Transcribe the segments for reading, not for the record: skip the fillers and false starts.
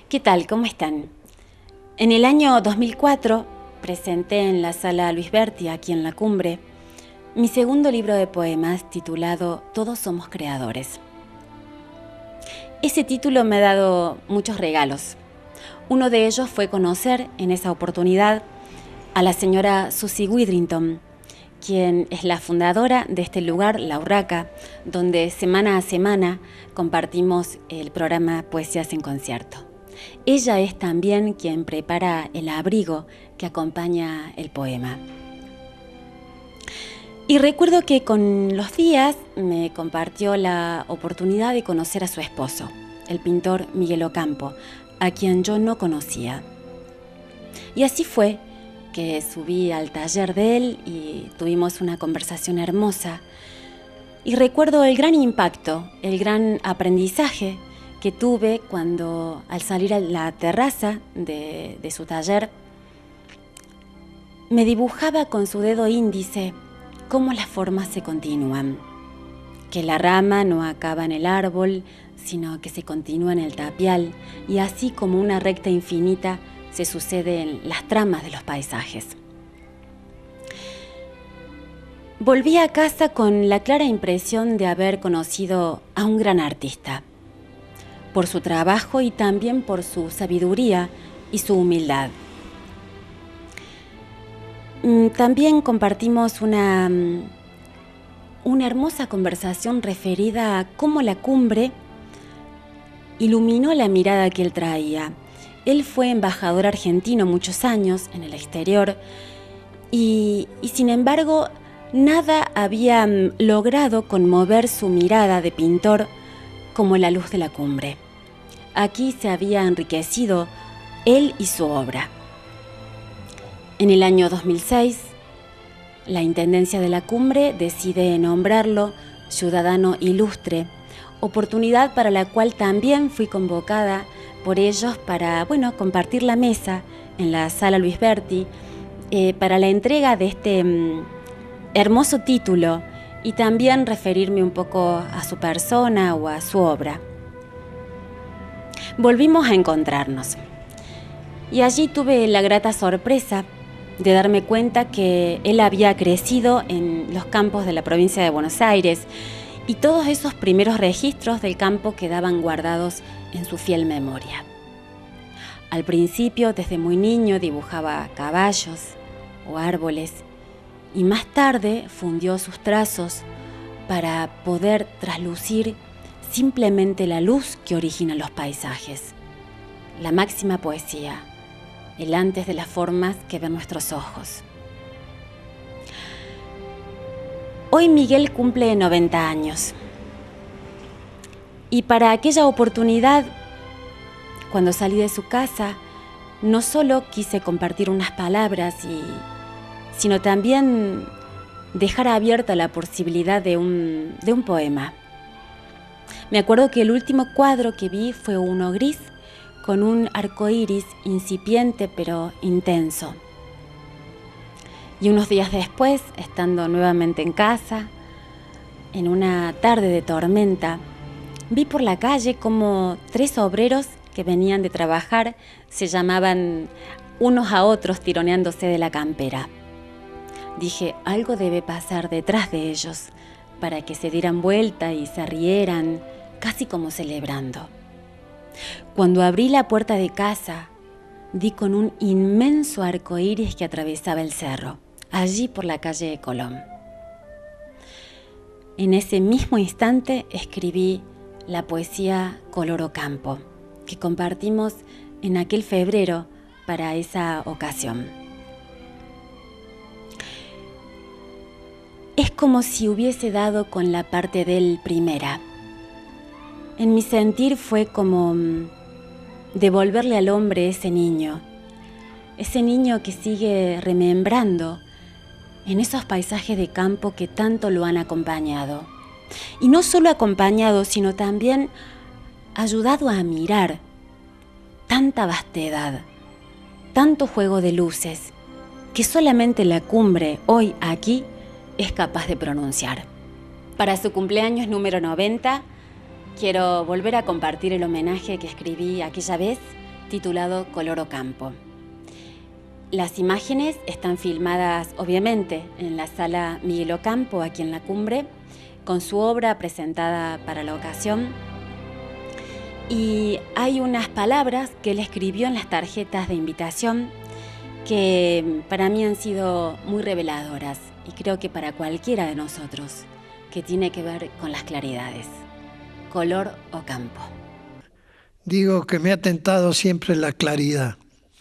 ¿Qué tal? ¿Cómo están? En el año 2004 presenté en la Sala Luis Berti, aquí en La Cumbre, mi segundo libro de poemas titulado Todos somos creadores. Ese título me ha dado muchos regalos. Uno de ellos fue conocer en esa oportunidad a la señora Susie Widrington, quien es la fundadora de este lugar, La Urraca, donde semana a semana compartimos el programa Poesías en Concierto. Ella es también quien prepara el abrigo que acompaña el poema. Y recuerdo que con los días me compartió la oportunidad de conocer a su esposo, el pintor Miguel Ocampo, a quien yo no conocía. Y así fue que subí al taller de él y tuvimos una conversación hermosa. Y recuerdo el gran impacto, el gran aprendizaje que tuve cuando al salir a la terraza de su taller me dibujaba con su dedo índice cómo las formas se continúan, que la rama no acaba en el árbol, sino que se continúa en el tapial, y así como una recta infinita se sucede en las tramas de los paisajes. Volví a casa con la clara impresión de haber conocido a un gran artista, por su trabajo y también por su sabiduría y su humildad. También compartimos una hermosa conversación referida a cómo La Cumbre iluminó la mirada que él traía. Él fue embajador argentino muchos años en el exterior y sin embargo nada había logrado conmover su mirada de pintor como la luz de La Cumbre. Aquí se había enriquecido él y su obra. En el año 2006, la Intendencia de La Cumbre decide nombrarlo ciudadano ilustre, oportunidad para la cual también fui convocada por ellos para, compartir la mesa en la Sala Luis Berti para la entrega de este hermoso título y también referirme un poco a su persona o a su obra. Volvimos a encontrarnos y allí tuve la grata sorpresa de darme cuenta que él había crecido en los campos de la provincia de Buenos Aires y todos esos primeros registros del campo quedaban guardados en su fiel memoria. Al principio, desde muy niño, dibujaba caballos o árboles y más tarde fundió sus trazos para poder traslucir simplemente la luz que origina los paisajes, la máxima poesía, el antes de las formas que ven nuestros ojos. Hoy Miguel cumple 90 años y para aquella oportunidad, cuando salí de su casa, no solo quise compartir unas palabras, sino también dejar abierta la posibilidad de un poema. Me acuerdo que el último cuadro que vi fue uno gris con un arco iris incipiente pero intenso. Y unos días después, estando nuevamente en casa, en una tarde de tormenta, vi por la calle como 3 obreros que venían de trabajar se llamaban unos a otros tironeándose de la campera. Dije, algo debe pasar detrás de ellos para que se dieran vuelta y se rieran, casi como celebrando. Cuando abrí la puerta de casa, di con un inmenso arco iris que atravesaba el cerro, allí por la calle de Colón. En ese mismo instante escribí la poesía Color Ocampo, que compartimos en aquel febrero para esa ocasión. Es como si hubiese dado con la parte de él primera. En mi sentir fue como devolverle al hombre ese niño que sigue remembrando en esos paisajes de campo que tanto lo han acompañado. Y no solo acompañado, sino también ayudado a mirar tanta vastedad, tanto juego de luces, que solamente La Cumbre, hoy aquí, es capaz de pronunciar. Para su cumpleaños número 90, quiero volver a compartir el homenaje que escribí aquella vez titulado Color Ocampo. Las imágenes están filmadas, obviamente, en la Sala Miguel Ocampo, aquí en La Cumbre, con su obra presentada para la ocasión. Y hay unas palabras que él escribió en las tarjetas de invitación que para mí han sido muy reveladoras, y creo que para cualquiera de nosotros, que tiene que ver con las claridades. Color Ocampo. Digo que me ha tentado siempre la claridad,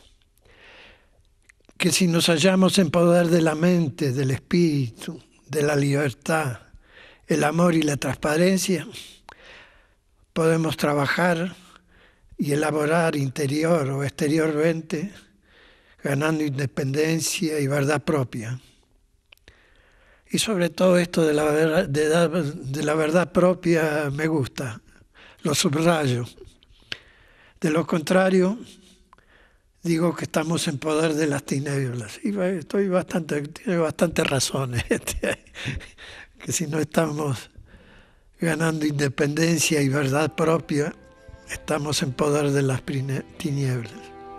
que si nos hallamos en poder de la mente, del espíritu, de la libertad, el amor y la transparencia, podemos trabajar y elaborar interior o exteriormente, ganando independencia y verdad propia. Y sobre todo esto de la verdad propia me gusta, lo subrayo. De lo contrario, digo que estamos en poder de las tinieblas. Y tiene bastantes razones. Que si no estamos ganando independencia y verdad propia, estamos en poder de las tinieblas.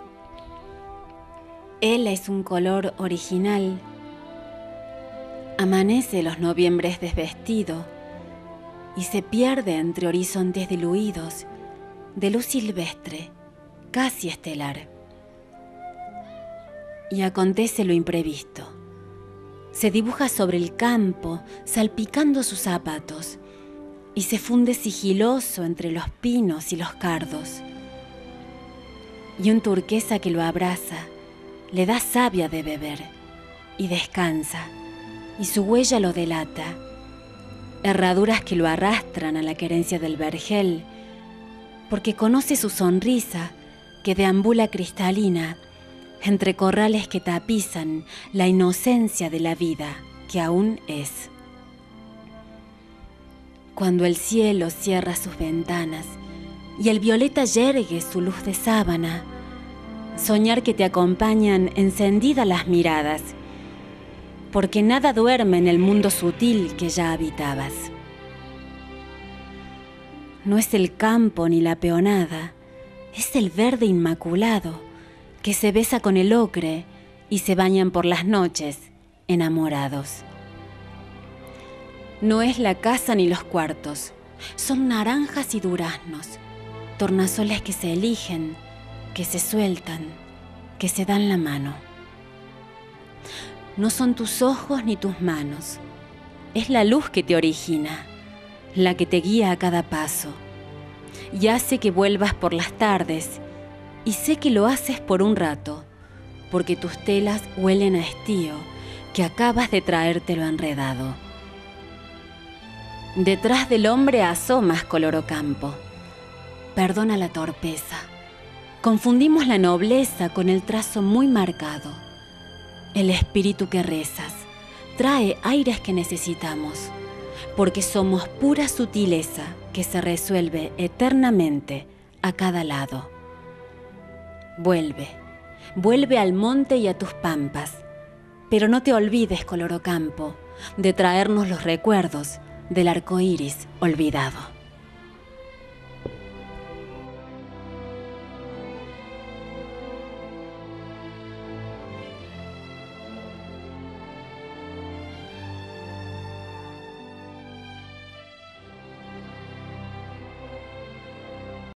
Él es un color original. Amanece los noviembres desvestido y se pierde entre horizontes diluidos de luz silvestre, casi estelar. Y acontece lo imprevisto. Se dibuja sobre el campo, salpicando sus zapatos, y se funde sigiloso entre los pinos y los cardos. Y un turquesa que lo abraza, le da savia de beber, y descansa, y su huella lo delata. Herraduras que lo arrastran a la querencia del vergel, porque conoce su sonrisa que deambula cristalina entre corrales que tapizan la inocencia de la vida que aún es. Cuando el cielo cierra sus ventanas y el violeta yergue su luz de sábana, soñar que te acompañan encendidas las miradas, porque nada duerme en el mundo sutil que ya habitabas. No es el campo ni la peonada, es el verde inmaculado que se besa con el ocre y se bañan por las noches enamorados. No es la casa ni los cuartos, son naranjas y duraznos, tornasoles que se eligen, que se sueltan, que se dan la mano. No son tus ojos ni tus manos, es la luz que te origina, la que te guía a cada paso, y hace que vuelvas por las tardes, y sé que lo haces por un rato, porque tus telas huelen a estío, que acabas de traértelo enredado. Detrás del hombre asomas, color Ocampo. Perdona la torpeza. Confundimos la nobleza con el trazo muy marcado. El espíritu que rezas trae aires que necesitamos, porque somos pura sutileza que se resuelve eternamente a cada lado. Vuelve al monte y a tus pampas, pero no te olvides, color Ocampo, de traernos los recuerdos del arco iris olvidado.